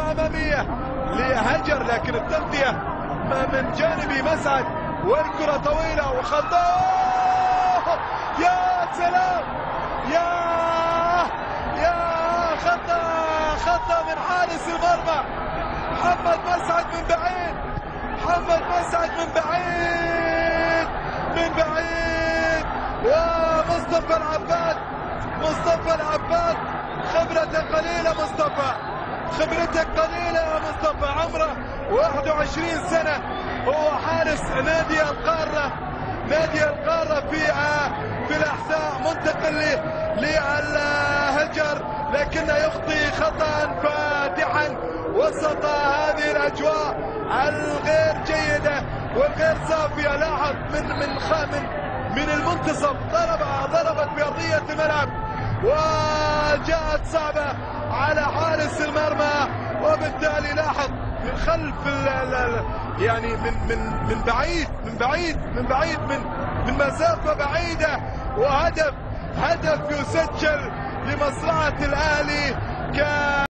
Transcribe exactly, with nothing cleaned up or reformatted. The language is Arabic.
كرة أمامية لهجر، لكن التغطية من جانبي مسعد، والكرة طويلة وخطأ. يا سلام، يا يا خطأ خطأ من حارس المرمى محمد مسعد من بعيد، محمد مسعد من بعيد من بعيد ومصطفى العباد، مصطفى العباد خبرته قليلة، مصطفى خبرتك قليلة يا مصطفى، عمره واحد وعشرين سنة، هو حارس نادي القارة، نادي القارة في في الأحساء، منتقل للهجر لكنه يخطي خطأ فادحا وسط هذه الأجواء الغير جيدة والغير صافية. لاحظ من من من من المنتصف ضرب ضربت بأرضية الملعب وجاءت صعبة على حارس المرمى، وبالتالي لاحظ من خلف ال ال يعني من من من بعيد من بعيد من بعيد من من مسافة بعيدة، وهدف هدف يسجل لمصلحة الأهلي.